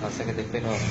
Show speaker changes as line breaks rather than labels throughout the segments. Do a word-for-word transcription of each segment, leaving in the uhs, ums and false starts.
Hasta que te espero ahora.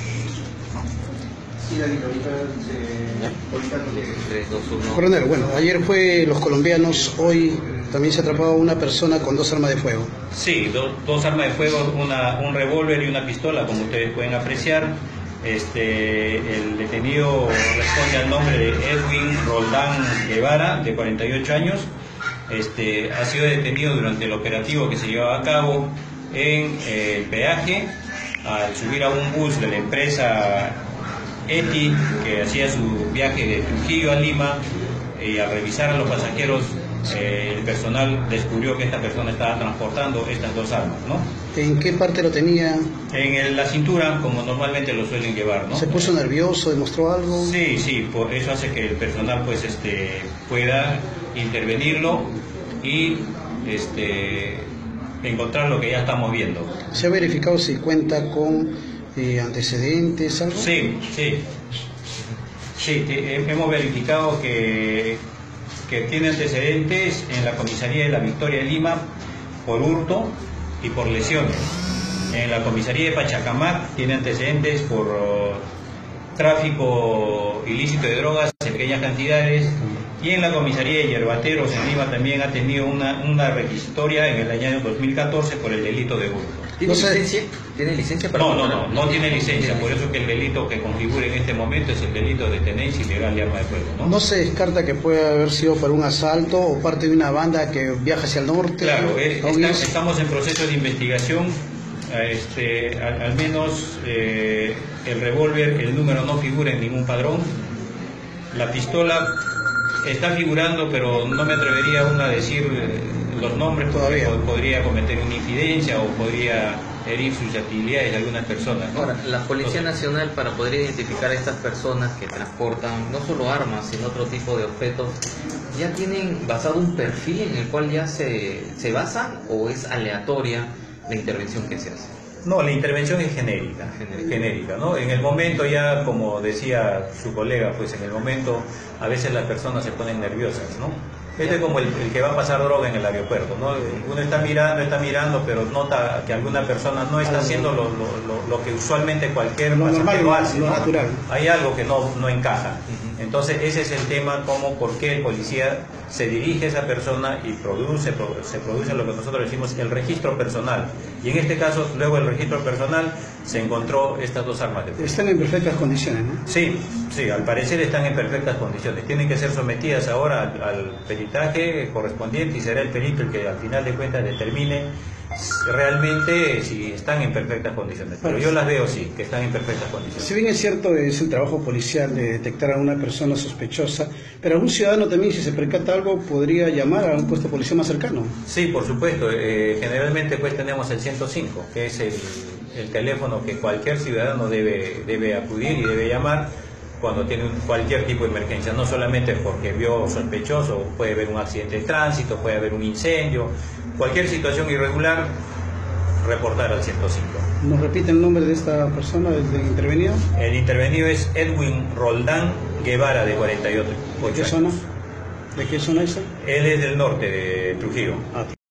Sí, David, ahorita se... ahorita no tiene.
tres, dos, uno.
Coronel, bueno, ayer fue los colombianos, hoy también se ha atrapado una persona con dos armas de fuego.
Sí, do, dos armas de fuego, una, un revólver y una pistola, como ustedes pueden apreciar. Este, el detenido responde al nombre de Edwin Roldán Guevara, de cuarenta y ocho años. Este, ha sido detenido durante el operativo que se llevaba a cabo en eh, el peaje al subir a un bus de la empresa Eti, que hacía su viaje de Trujillo a Lima, y al revisar a los pasajeros, eh, el personal descubrió que esta persona estaba transportando estas dos armas, ¿no?
¿En qué parte lo tenía?
En el, la cintura, como normalmente lo suelen llevar, ¿no?
¿Se puso nervioso, demostró algo?
Sí, sí, por eso hace que el personal pues este pueda intervenirlo y este encontrar lo que ya estamos viendo.
¿Se ha verificado si cuenta con eh, antecedentes, algo?
Sí, sí. Sí, te, hemos verificado que, que tiene antecedentes en la comisaría de la Victoria de Lima por hurto y por lesiones. En la comisaría de Pachacamac tiene antecedentes por uh, tráfico ilícito de drogas en pequeñas cantidades. Y en la comisaría de Yerbateros en Lima también ha tenido una, una requisitoria en el año dos mil catorce por el delito de hurto.
¿Tiene
No sé.
licencia? ¿Tiene licencia para
No, no,
comprar?
no, no tiene licencia, por eso que el delito que configura en este momento es el delito de tenencia ilegal de arma de fuego, ¿no?
¿No se descarta que pueda haber sido para un asalto o parte de una banda que viaja hacia el norte?
Claro, eh,
¿O
está-
bien-
estamos en proceso de investigación, este, al, al menos eh, el revólver, el número no figura en ningún padrón, la pistola está figurando, pero no me atrevería aún a decir eh, los nombres, porque
Todavía.
po- podría cometer una infidencia o podría herir susceptibilidades de algunas personas, ¿no?
Ahora, la Policía
Entonces,
Nacional, para poder identificar a estas personas que transportan no solo armas, sino otro tipo de objetos, ¿ya tienen basado un perfil en el cual ya se, se basan o es aleatoria la intervención que se hace?
No, la intervención es genérica,
Genérica.
genérica, ¿no? En el momento ya, como decía su colega, pues en el momento a veces las personas se ponen nerviosas, ¿no? Este es como el, el que va a pasar droga en el aeropuerto, ¿no? Uno está mirando, está mirando, pero nota que alguna persona no está haciendo lo, lo, lo, lo que usualmente cualquier
Lo normal,
pasajero
lo-
hace,
lo
¿no?
natural.
Hay algo que no, no encaja. Entonces ese es el tema, como por qué el policía se dirige a esa persona y produce, pro- se produce lo que nosotros decimos el registro personal. Y en este caso, luego del registro personal, se encontró estas dos armas de fuego.
Están en perfectas condiciones, ¿no?
Sí, sí, al parecer están en perfectas condiciones. Tienen que ser sometidas ahora al, al peritaje correspondiente y será el perito el que al final de cuentas determine realmente si están en perfectas condiciones. Pero yo las veo sí, que están en perfectas condiciones.
Si bien es cierto, es el trabajo policial de detectar a una persona sospechosa, pero algún ciudadano también, si se percata algo, podría llamar a un puesto de policía más cercano.
Sí, por supuesto. Eh, generalmente pues tenemos el ciento cinco, que es el, el teléfono que cualquier ciudadano debe, debe acudir y debe llamar cuando tiene un- cualquier tipo de emergencia, no solamente porque vio sospechoso, puede haber un accidente de tránsito, puede haber un incendio, cualquier situación irregular, reportar al ciento cinco.
¿Nos repite el nombre de esta persona, del del intervenido?
El intervenido es Edwin Roldán Guevara, de cuarenta y ocho
¿De qué
años.
zona? ¿De qué zona es?
Él es del norte de Trujillo.
Ah,